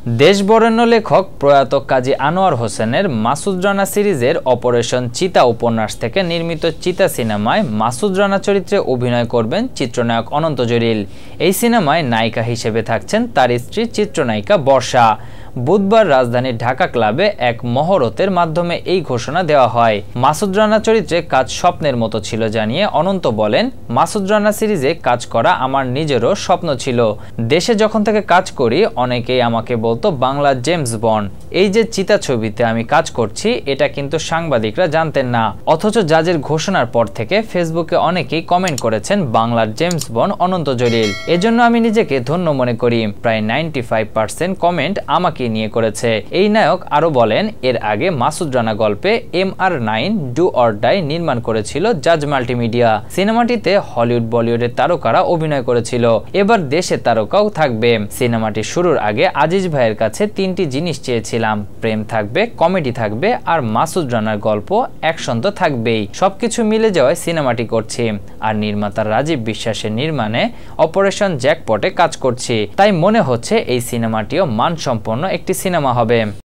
দেশবরেণ্য লেখক প্রয়াত কাজী আনোয়ার হোসেনের মাসুদ রানা সিরিজের অপারেশন চিতা উপন্যাস থেকে নির্মিত চিতা সিনেমায় মাসুদ রানা চরিত্রে অভিনয় করবেন চিত্রনায়ক অনন্ত জলিল। এই সিনেমায় নায়িকা হিসেবে থাকছেন তার স্ত্রী চিত্রনায়িকা বর্ষা। বুধবার রাজধানীর ঢাকা ক্লাবে এক মহরতের মাধ্যমে এই ঘোষণা দেওয়া হয়। মাসুদ রানা চরিত্রে কাজ স্বপ্নের মতো ছিল জানিয়ে অনন্ত বলেন, মাসুদ রানা সিরিজে কাজ করা আমার নিজেরও স্বপ্ন ছিল। দেশে যখন থেকে কাজ করি অনেকেই আমাকে বলতো বাংলার জেমস বন্ড। এই যে চিতা ছবিতে আমি কাজ করছি এটা কিন্তু সাংবাদিকরা জানতেন না, অথচ জাজের ঘোষণার পর থেকে ফেসবুকে অনেকেই কমেন্ট করেছেন বাংলার জেমস বন্ড অনন্ত জলিল। এজন্য আমি নিজেকে ধন্য মনে করি। প্রায় 95% কমেন্ট আমাকে নিয়ে করেছে। এই নায়ক আরো বলেন, এর আগে মাসুদ রানা গল্পে MR9 ডু অর ডাই নির্মাণ করেছিল জাজ মাল্টিমিডিয়া। সিনেমাটিতে হলিউড বলিউডের তারকারা অভিনয় করেছিল, এবার দেশের তারকাও থাকবে। সিনেমাটি শুরুর আগে আজিজ ভাইয়ের কাছে 3টি জিনিস চেয়েছিলাম, প্রেম থাকবে, কমেডি থাকবে আর মাসুদ রানার গল্প অ্যাকশন তো থাকবেই। সবকিছু মিলে যাওয়ায় সিনেমাটি করছি, আর নির্মাতা রাজীব বিশ্বাসের নির্মাণে অপারেশন জ্যাকপটে কাজ করছি। তাই মনে হচ্ছে এই সিনেমাটিও মানসম্পন্ন একটি সিনেমা হবে।